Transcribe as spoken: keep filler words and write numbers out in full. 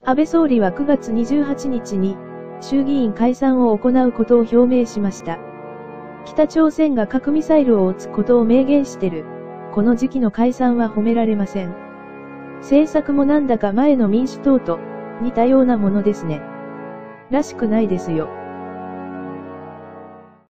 安倍総理はくがつにじゅうはちにちに衆議院解散を行うことを表明しました。北朝鮮が核ミサイルを撃つことを明言してる。この時期の解散は褒められません。政策もなんだか前の民主党と似たようなものですね。らしくないですよ。